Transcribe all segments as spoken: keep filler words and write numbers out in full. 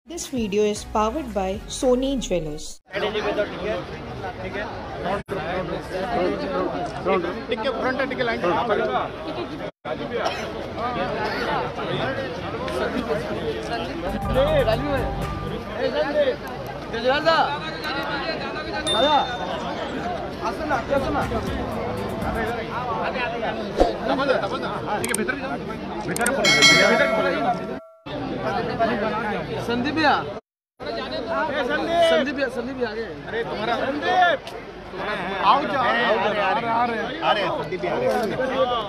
This video is powered by Sony Jewelers. Sandeep भैया संदीप भैया संदीप भैया अरे तुम्हारा संदीप आओ जा आ रहे आ रहे आ रहे संदीप भैया आ रहे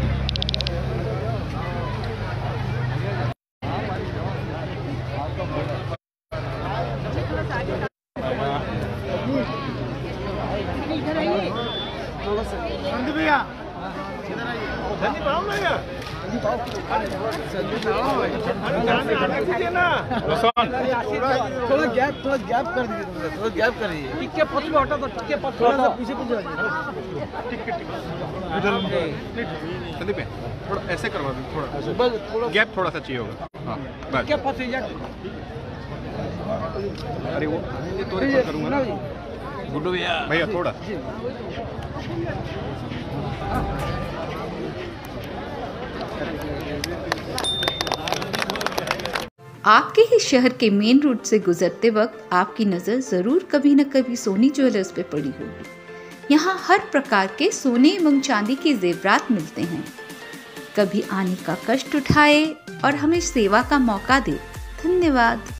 संदीप भैया संदीप आओ ना यार थोड़ा गैप थोड़ा गैप कर दीजिए थोड़ा गैप कर दीजिए टिक के पथ में हटा दो टिक के पथ थोड़ा सा पीछे पीछे टिक टिक इधर संदीप थोड़ा ऐसे करवा दो थोड़ा बस थोड़ा गैप थोड़ा सा चाहिए होगा हां बस क्या पथ है अरे वो ये तो करूंगा ना गुड्डू भैया भैया थोड़ा आपके ही शहर के मेन रोड से गुजरते वक्त आपकी नज़र ज़रूर कभी न कभी सोनी ज्वेलर्स पे पड़ी होगी। यहाँ हर प्रकार के सोने एवं चांदी के जेवरात मिलते हैं। कभी आने का कष्ट उठाए और हमें सेवा का मौका दे। धन्यवाद।